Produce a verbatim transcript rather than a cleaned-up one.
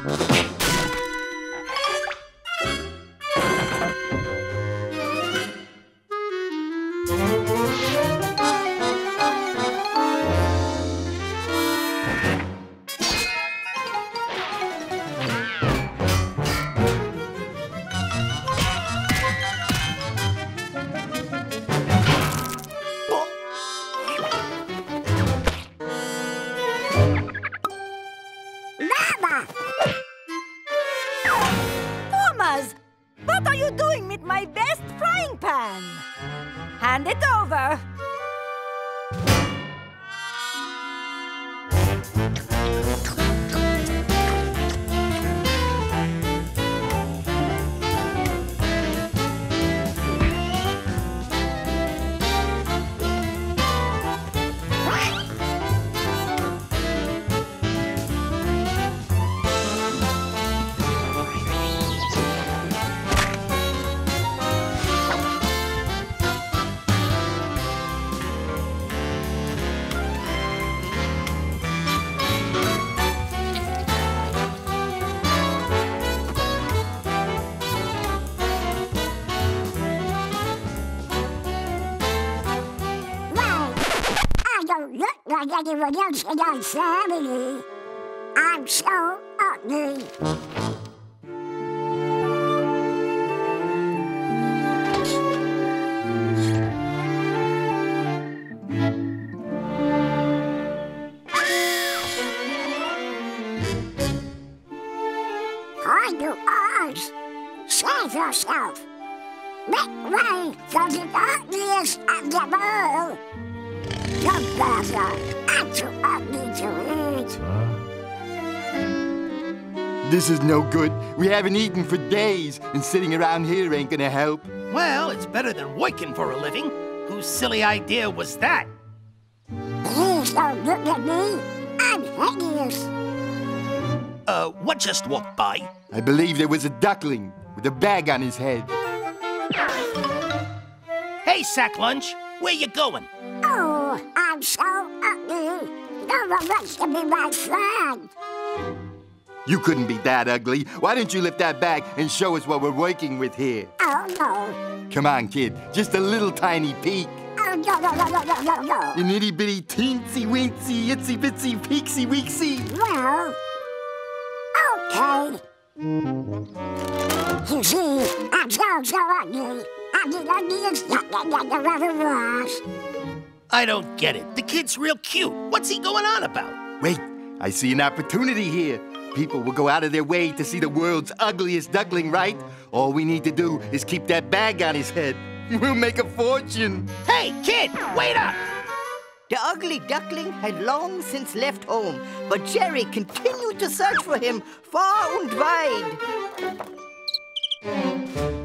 What are you doing with my best frying pan? Hand it over. Like anyone else in our family. I'm so ugly. Find your eyes. Save yourself. Make way for the ugliest of them all. Come, brother. I'm too ugly to eat. This is no good. We haven't eaten for days, and sitting around here ain't gonna help. Well, it's better than working for a living. Whose silly idea was that? Please don't look at me. I'm hideous. Uh, what just walked by? I believe there was a duckling with a bag on his head. Hey, Sack Lunch, where you going? Oh, I'm so ugly. No one wants to be my friend. You couldn't be that ugly. Why don't you lift that bag and show us what we're working with here? Oh, no. Come on, kid. Just a little tiny peek. Oh, no, no, no, no, no, no, no. An itty-bitty, teensy-weensy, itsy-bitsy, peeksy-weeksy. Well, okay. You see, I'm so, so ugly. I'm the ugliest duckling that there ever was. I don't get it. The kid's real cute. What's he going on about? Wait, I see an opportunity here. People will go out of their way to see the world's ugliest duckling, right? All we need to do is keep that bag on his head. We'll make a fortune. Hey, kid, wait up! The ugly duckling had long since left home, but Jerry continued to search for him far and wide.